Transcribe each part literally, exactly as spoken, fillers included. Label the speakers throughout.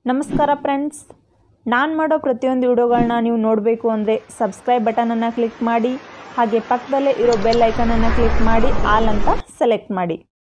Speaker 1: ನಮಸ್ಕಾರ ಫ್ರೆಂಡ್ಸ್, ನಾನು ಮಾಡೋ ಪ್ರತಿಯೊಂದು ವಿಡಿಯೋಗಳನ್ನ ನೀವು ನೋಡಬೇಕು ಅಂದರೆ ಸಬ್ಸ್ಕ್ರೈಬ್ ಬಟನನ್ನು ಕ್ಲಿಕ್ ಮಾಡಿ, ಹಾಗೆ ಪಕ್ಕದಲ್ಲೇ ಇರೋ ಬೆಲ್ ಐಕನನ್ನು ಕ್ಲಿಕ್ ಮಾಡಿ ಆಲ್ ಅಂತ ಸೆಲೆಕ್ಟ್ ಮಾಡಿ.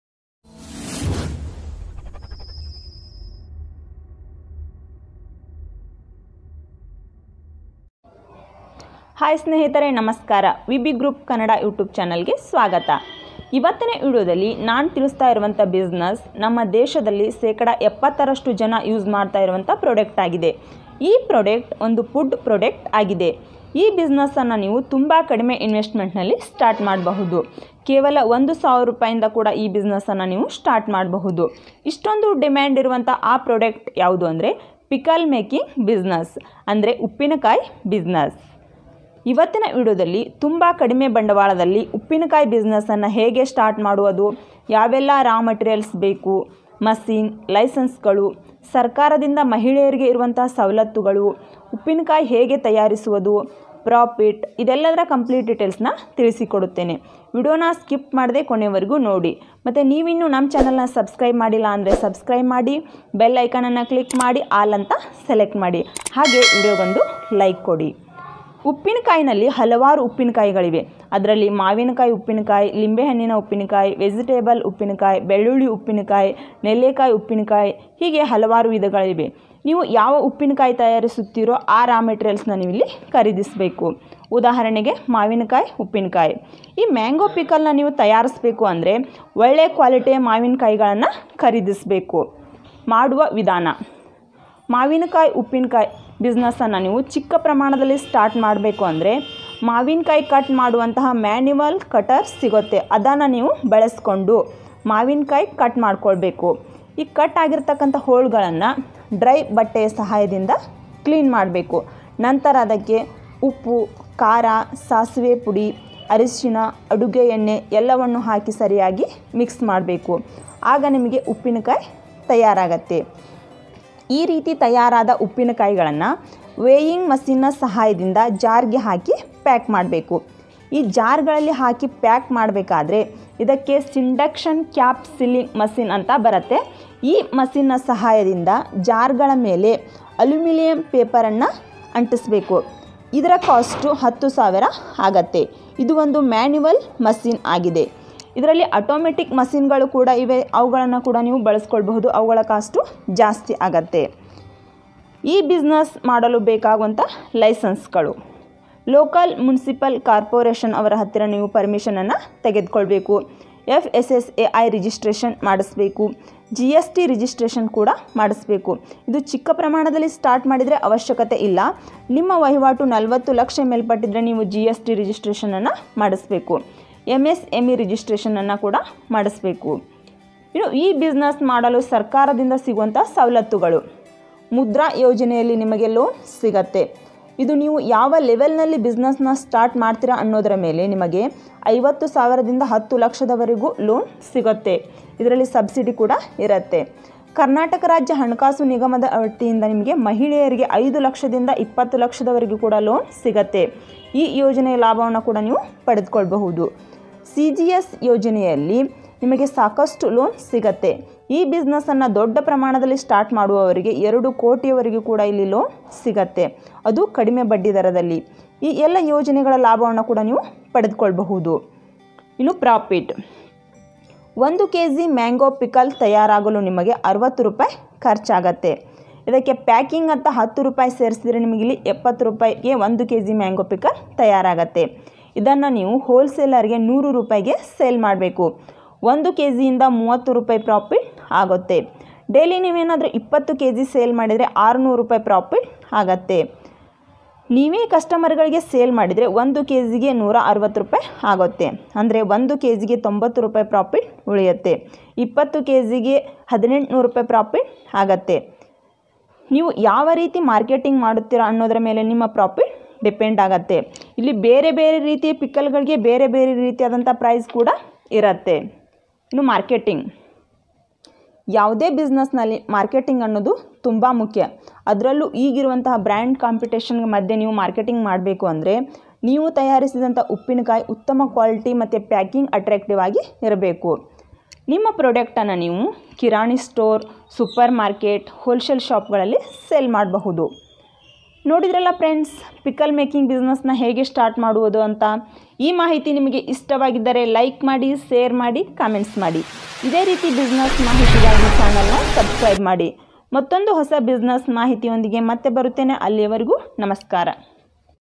Speaker 1: ಹಾಯ್ ಸ್ನೇಹಿತರೆ, ನಮಸ್ಕಾರ. V B group Kannada YouTube ಚಾನಲ್ಗೆ ಸ್ವಾಗತ. ಇವತ್ತಿನ ವಿಡಿಯೋದಲ್ಲಿ ನಾನು ತಿಳಿಸ್ತಾ ಇರುವಂಥ ಬಿಸ್ನೆಸ್ ನಮ್ಮ ದೇಶದಲ್ಲಿ ಶೇಕಡ ಎಪ್ಪತ್ತರಷ್ಟು ಜನ ಯೂಸ್ ಮಾಡ್ತಾ ಇರುವಂಥ ಪ್ರಾಡಕ್ಟ್ ಆಗಿದೆ. ಈ ಪ್ರಾಡಕ್ಟ್ ಒಂದು ಫುಡ್ ಪ್ರಾಡಕ್ಟ್ ಆಗಿದೆ. ಈ ಬಿಸ್ನೆಸ್ಸನ್ನು ನೀವು ತುಂಬ ಕಡಿಮೆ ಇನ್ವೆಸ್ಟ್ಮೆಂಟ್ನಲ್ಲಿ ಸ್ಟಾರ್ಟ್ ಮಾಡಬಹುದು. ಕೇವಲ ಒಂದು ಸಾವಿರ ರೂಪಾಯಿಂದ ಕೂಡ ಈ ಬಿಸ್ನೆಸ್ಸನ್ನು ನೀವು ಸ್ಟಾರ್ಟ್ ಮಾಡಬಹುದು. ಇಷ್ಟೊಂದು ಡಿಮ್ಯಾಂಡ್ ಇರುವಂಥ ಆ ಪ್ರಾಡಕ್ಟ್ ಯಾವುದು ಅಂದರೆ ಪಿಕಲ್ ಮೇಕಿಂಗ್ ಬಿಸ್ನೆಸ್, ಅಂದರೆ ಉಪ್ಪಿನಕಾಯಿ ಬಿಸ್ನೆಸ್. ಇವತ್ತಿನ ವಿಡಿಯೋದಲ್ಲಿ ತುಂಬ ಕಡಿಮೆ ಬಂಡವಾಳದಲ್ಲಿ ಉಪ್ಪಿನಕಾಯಿ ಬಿಸ್ನೆಸ್ಸನ್ನು ಹೇಗೆ ಸ್ಟಾರ್ಟ್ ಮಾಡುವುದು, ಯಾವೆಲ್ಲ ರಾ ಮಟೀರಿಯಲ್ಸ್ ಬೇಕು, ಮಷೀನ್, ಲೈಸೆನ್ಸ್ಗಳು, ಸರ್ಕಾರದಿಂದ ಮಹಿಳೆಯರಿಗೆ ಇರುವಂಥ ಸವಲತ್ತುಗಳು, ಉಪ್ಪಿನಕಾಯಿ ಹೇಗೆ ತಯಾರಿಸುವುದು, ಪ್ರಾಫಿಟ್, ಇದೆಲ್ಲದರ ಕಂಪ್ಲೀಟ್ ಡೀಟೇಲ್ಸ್ನ ತಿಳಿಸಿಕೊಡುತ್ತೇನೆ. ವಿಡಿಯೋನ ಸ್ಕಿಪ್ ಮಾಡದೆ ಕೊನೆವರೆಗೂ ನೋಡಿ. ಮತ್ತು ನೀವಿನ್ನೂ ನಮ್ಮ ಚಾನಲ್ನ ಸಬ್ಸ್ಕ್ರೈಬ್ ಮಾಡಿಲ್ಲ ಅಂದರೆ ಸಬ್ಸ್ಕ್ರೈಬ್ ಮಾಡಿ, ಬೆಲ್ ಐಕನನ್ನು ಕ್ಲಿಕ್ ಮಾಡಿ ಆಲ್ ಅಂತ ಸೆಲೆಕ್ಟ್ ಮಾಡಿ, ಹಾಗೆ ವಿಡಿಯೋಗೊಂದು ಲೈಕ್ ಕೊಡಿ. ಉಪ್ಪಿನಕಾಯಿನಲ್ಲಿ ಹಲವಾರು ಉಪ್ಪಿನಕಾಯಿಗಳಿವೆ. ಅದರಲ್ಲಿ ಮಾವಿನಕಾಯಿ ಉಪ್ಪಿನಕಾಯಿ, ಲಿಂಬೆಹಣ್ಣಿನ ಉಪ್ಪಿನಕಾಯಿ, ವೆಜಿಟೇಬಲ್ ಉಪ್ಪಿನಕಾಯಿ, ಬೆಳ್ಳುಳ್ಳಿ ಉಪ್ಪಿನಕಾಯಿ, ನೆಲ್ಲಿಕಾಯಿ ಉಪ್ಪಿನಕಾಯಿ, ಹೀಗೆ ಹಲವಾರು ವಿಧಗಳಿವೆ. ನೀವು ಯಾವ ಉಪ್ಪಿನಕಾಯಿ ತಯಾರಿಸುತ್ತೀರೋ ಆ ರಾ ಮೆಟೀರಿಯಲ್ಸ್ನ ನೀವು ಇಲ್ಲಿ ಖರೀದಿಸಬೇಕು. ಉದಾಹರಣೆಗೆ ಮಾವಿನಕಾಯಿ ಉಪ್ಪಿನಕಾಯಿ. ಈ ಮ್ಯಾಂಗೋ ಪಿಕಲ್ನ ನೀವು ತಯಾರಿಸಬೇಕು ಅಂದರೆ ಒಳ್ಳೆಯ ಕ್ವಾಲಿಟಿಯ ಮಾವಿನಕಾಯಿಗಳನ್ನು ಖರೀದಿಸಬೇಕು. ಮಾಡುವ ವಿಧಾನ: ಮಾವಿನಕಾಯಿ ಉಪ್ಪಿನಕಾಯಿ ಬಿಸ್ನೆಸ್ಸನ್ನು ನೀವು ಚಿಕ್ಕ ಪ್ರಮಾಣದಲ್ಲಿ ಸ್ಟಾರ್ಟ್ ಮಾಡಬೇಕು ಅಂದರೆ ಮಾವಿನಕಾಯಿ ಕಟ್ ಮಾಡುವಂತಹ ಮ್ಯಾನ್ಯುವಲ್ ಕಟರ್ ಸಿಗುತ್ತೆ. ಅದನ್ನು ನೀವು ಬಳಸ್ಕೊಂಡು ಮಾವಿನಕಾಯಿ ಕಟ್ ಮಾಡ್ಕೊಳ್ಬೇಕು. ಈ ಕಟ್ ಆಗಿರ್ತಕ್ಕಂಥ ಹೋಳುಗಳನ್ನು ಡ್ರೈ ಬಟ್ಟೆಯ ಸಹಾಯದಿಂದ ಕ್ಲೀನ್ ಮಾಡಬೇಕು. ನಂತರ ಅದಕ್ಕೆ ಉಪ್ಪು, ಖಾರ, ಸಾಸಿವೆ ಪುಡಿ, ಅರಿಶಿನ, ಅಡುಗೆ ಎಣ್ಣೆ ಎಲ್ಲವನ್ನು ಹಾಕಿ ಸರಿಯಾಗಿ ಮಿಕ್ಸ್ ಮಾಡಬೇಕು. ಆಗ ನಿಮಗೆ ಉಪ್ಪಿನಕಾಯಿ ತಯಾರಾಗತ್ತೆ. ಈ ರೀತಿ ತಯಾರಾದ ಉಪ್ಪಿನಕಾಯಿಗಳನ್ನು ವೇಯಿಂಗ್ ಮಷೀನ್ನ ಸಹಾಯದಿಂದ ಜಾರ್ಗೆ ಹಾಕಿ ಪ್ಯಾಕ್ ಮಾಡಬೇಕು. ಈ ಜಾರ್ಗಳಲ್ಲಿ ಹಾಕಿ ಪ್ಯಾಕ್ ಮಾಡಬೇಕಾದ್ರೆ ಇದಕ್ಕೆ ಸಿಂಡಕ್ಷನ್ ಕ್ಯಾಪ್ ಸೀಲಿಂಗ್ ಮಷೀನ್ ಅಂತ ಬರುತ್ತೆ. ಈ ಮಷೀನ್ನ ಸಹಾಯದಿಂದ ಜಾರ್ಗಳ ಮೇಲೆ ಅಲ್ಯೂಮಿನಿಯಂ ಪೇಪರನ್ನು ಅಂಟಿಸಬೇಕು. ಇದರ ಕಾಸ್ಟು ಹತ್ತು ಸಾವಿರ ಆಗತ್ತೆ. ಇದು ಒಂದು ಮ್ಯಾನ್ಯುವಲ್ ಮಷೀನ್ ಆಗಿದೆ. ಇದರಲ್ಲಿ ಆಟೋಮೆಟಿಕ್ ಮಷೀನ್ಗಳು ಕೂಡ ಇವೆ, ಅವುಗಳನ್ನು ಕೂಡ ನೀವು ಬಳಸ್ಕೊಳ್ಬಹುದು. ಅವುಗಳ ಕಾಸ್ಟು ಜಾಸ್ತಿ ಆಗತ್ತೆ. ಈ ಬಿಸ್ನೆಸ್ ಮಾಡಲು ಬೇಕಾಗುವಂಥ ಲೈಸೆನ್ಸ್ಗಳು: ಲೋಕಲ್ ಮುನ್ಸಿಪಲ್ ಕಾರ್ಪೊರೇಷನ್ ಅವರ ಹತ್ತಿರ ನೀವು ಪರ್ಮಿಷನನ್ನು ತೆಗೆದುಕೊಳ್ಬೇಕು. F S S A I registration ಮಾಡಿಸ್ಬೇಕು. ಜಿ ಎಸ್ ಟಿ ರಿಜಿಸ್ಟ್ರೇಷನ್ ಕೂಡ ಮಾಡಿಸ್ಬೇಕು. ಇದು ಚಿಕ್ಕ ಪ್ರಮಾಣದಲ್ಲಿ ಸ್ಟಾರ್ಟ್ ಮಾಡಿದರೆ ಅವಶ್ಯಕತೆ ಇಲ್ಲ. ನಿಮ್ಮ ವಹಿವಾಟು ನಲವತ್ತು ಲಕ್ಷ ಮೇಲ್ಪಟ್ಟಿದ್ರೆ ನೀವು ಜಿ ಎಸ್ ಟಿ ರಿಜಿಸ್ಟ್ರೇಷನನ್ನು ಮಾಡಿಸ್ಬೇಕು. ಎಮ್ ಎಸ್ ಎಮ್ ಇ ರಿಜಿಸ್ಟ್ರೇಷನನ್ನು ಕೂಡ ಮಾಡಿಸ್ಬೇಕು. ಇನ್ನು ಈ ಬಿಸ್ನೆಸ್ ಮಾಡಲು ಸರ್ಕಾರದಿಂದ ಸಿಗುವಂಥ ಸವಲತ್ತುಗಳು: ಮುದ್ರಾ ಯೋಜನೆಯಲ್ಲಿ ನಿಮಗೆ ಲೋನ್ ಸಿಗತ್ತೆ. ಇದು ನೀವು ಯಾವ ಲೆವೆಲ್ನಲ್ಲಿ ಬಿಸ್ನೆಸ್ನ ಸ್ಟಾರ್ಟ್ ಮಾಡ್ತೀರಾ ಅನ್ನೋದರ ಮೇಲೆ ನಿಮಗೆ ಐವತ್ತು ಸಾವಿರದಿಂದ ಹತ್ತು ಲಕ್ಷದವರೆಗೂ ಲೋನ್ ಸಿಗುತ್ತೆ. ಇದರಲ್ಲಿ ಸಬ್ಸಿಡಿ ಕೂಡ ಇರುತ್ತೆ. ಕರ್ನಾಟಕ ರಾಜ್ಯ ಹಣಕಾಸು ನಿಗಮದ ವತಿಯಿಂದ ನಿಮಗೆ ಮಹಿಳೆಯರಿಗೆ ಐದು ಲಕ್ಷದಿಂದ ಇಪ್ಪತ್ತು ಲಕ್ಷದವರೆಗೂ ಕೂಡ ಲೋನ್ ಸಿಗತ್ತೆ. ಈ ಯೋಜನೆಯ ಲಾಭವನ್ನು ಕೂಡ ನೀವು ಪಡೆದುಕೊಳ್ಬಹುದು. ಸಿ ಜಿ ಎಸ್ ಯೋಜನೆಯಲ್ಲಿ ನಿಮಗೆ ಸಾಕಷ್ಟು ಲೋನ್ ಸಿಗತ್ತೆ. ಈ ಬಿಸ್ನೆಸ್ಸನ್ನು ದೊಡ್ಡ ಪ್ರಮಾಣದಲ್ಲಿ ಸ್ಟಾರ್ಟ್ ಮಾಡುವವರಿಗೆ ಎರಡು ಕೋಟಿಯವರೆಗೂ ಕೂಡ ಇಲ್ಲಿ ಲೋನ್ ಸಿಗತ್ತೆ, ಅದು ಕಡಿಮೆ ಬಡ್ಡಿ ದರದಲ್ಲಿ. ಈ ಎಲ್ಲ ಯೋಜನೆಗಳ ಲಾಭವನ್ನು ಕೂಡ ನೀವು ಪಡೆದುಕೊಳ್ಬಹುದು. ಇನ್ನು ಪ್ರಾಫಿಟ್: ಒಂದು ಕೆ ಜಿ ಮ್ಯಾಂಗೋ ಪಿಕಲ್ ತಯಾರಾಗಲು ನಿಮಗೆ ಅರವತ್ತು ರೂಪಾಯಿ ಖರ್ಚಾಗತ್ತೆ. ಇದಕ್ಕೆ ಪ್ಯಾಕಿಂಗ್ ಅಂತ ಹತ್ತು ರೂಪಾಯಿ ಸೇರಿಸಿದರೆ ನಿಮಗಿಲ್ಲಿ ಎಪ್ಪತ್ತು ರೂಪಾಯಿಗೆ ಒಂದು ಕೆ ಜಿ ಮ್ಯಾಂಗೋ ಪಿಕಲ್ ತಯಾರಾಗತ್ತೆ. ಇದನ್ನು ನೀವು ಹೋಲ್ಸೇಲರ್ಗೆ ನೂರು ರೂಪಾಯಿಗೆ ಸೇಲ್ ಮಾಡಬೇಕು. ಒಂದು ಕೆ ಜಿಯಿಂದ ಮೂವತ್ತು ರೂಪಾಯಿ ಪ್ರಾಫಿಟ್ ಆಗುತ್ತೆ. ಡೈಲಿ ನೀವೇನಾದರೂ ಇಪ್ಪತ್ತು ಕೆ ಜಿ ಸೇಲ್ ಮಾಡಿದರೆ ಆರುನೂರು ರೂಪಾಯಿ ಪ್ರಾಫಿಟ್ ಆಗತ್ತೆ. ನೀವೇ ಕಸ್ಟಮರ್ಗಳಿಗೆ ಸೇಲ್ ಮಾಡಿದರೆ ಒಂದು ಕೆ ಜಿಗೆ ನೂರ ಅರವತ್ತು ರೂಪಾಯಿ ಆಗುತ್ತೆ. ಅಂದರೆ ಒಂದು ಕೆ ಜಿಗೆ ತೊಂಬತ್ತು ರೂಪಾಯಿ ಪ್ರಾಫಿಟ್ ಉಳಿಯುತ್ತೆ. ಇಪ್ಪತ್ತು ಕೆ ಜಿಗೆ ಹದಿನೆಂಟು ನೂರು ರೂಪಾಯಿ ಪ್ರಾಫಿಟ್ ಆಗತ್ತೆ. ನೀವು ಯಾವ ರೀತಿ ಮಾರ್ಕೆಟಿಂಗ್ ಮಾಡುತ್ತೀರಾ ಅನ್ನೋದರ ಮೇಲೆ ನಿಮ್ಮ ಪ್ರಾಫಿಟ್ ಡಿಪೆಂಡ್ ಆಗುತ್ತೆ. ಇಲ್ಲಿ ಬೇರೆ ಬೇರೆ ರೀತಿಯ ಪಿಕಲ್ಗಳಿಗೆ ಬೇರೆ ಬೇರೆ ರೀತಿಯಾದಂಥ ಪ್ರೈಸ್ ಕೂಡ ಇರುತ್ತೆ. ಇನ್ನು ಮಾರ್ಕೆಟಿಂಗ್: ಯಾವುದೇ ಬಿಸ್ನೆಸ್ನಲ್ಲಿ ಮಾರ್ಕೆಟಿಂಗ್ ಅನ್ನೋದು ತುಂಬ ಮುಖ್ಯ. ಅದರಲ್ಲೂ ಈಗಿರುವಂತಹ ಬ್ರ್ಯಾಂಡ್ ಕಾಂಪಿಟೇಷನ್ ಮಧ್ಯೆ ನೀವು ಮಾರ್ಕೆಟಿಂಗ್ ಮಾಡಬೇಕು ಅಂದರೆ ನೀವು ತಯಾರಿಸಿದಂಥ ಉಪ್ಪಿನಕಾಯಿ ಉತ್ತಮ ಕ್ವಾಲಿಟಿ ಮತ್ತು ಪ್ಯಾಕಿಂಗ್ ಅಟ್ರಾಕ್ಟಿವ್ ಆಗಿ ಇರಬೇಕು. ನಿಮ್ಮ ಪ್ರಾಡಕ್ಟನ್ನು ನೀವು ಕಿರಾಣಿ ಸ್ಟೋರ್, ಸೂಪರ್ ಮಾರ್ಕೆಟ್, ಹೋಲ್ಸೇಲ್ ಶಾಪ್ಗಳಲ್ಲಿ ಸೇಲ್ ಮಾಡಬಹುದು. ನೋಡಿದ್ರಲ್ಲ ಫ್ರೆಂಡ್ಸ್, ಪಿಕಲ್ ಮೇಕಿಂಗ್ ಬಿಸ್ನೆಸ್ನ ಹೇಗೆ ಸ್ಟಾರ್ಟ್ ಮಾಡುವುದು ಅಂತ. ಈ ಮಾಹಿತಿ ನಿಮಗೆ ಇಷ್ಟವಾಗಿದ್ದರೆ ಲೈಕ್ ಮಾಡಿ, ಶೇರ್ ಮಾಡಿ, ಕಾಮೆಂಟ್ಸ್ ಮಾಡಿ. ಇದೇ ರೀತಿ ಬಿಸ್ನೆಸ್ ಮಾಹಿತಿಗಾಗಿ ಚಾನಲ್ನ ಸಬ್ಸ್ಕ್ರೈಬ್ ಮಾಡಿ. ಮತ್ತೊಂದು ಹೊಸ ಬಿಸ್ನೆಸ್ ಮಾಹಿತಿಯೊಂದಿಗೆ ಮತ್ತೆ ಬರುತ್ತೇನೆ. ಅಲ್ಲಿಯವರೆಗೂ ನಮಸ್ಕಾರ.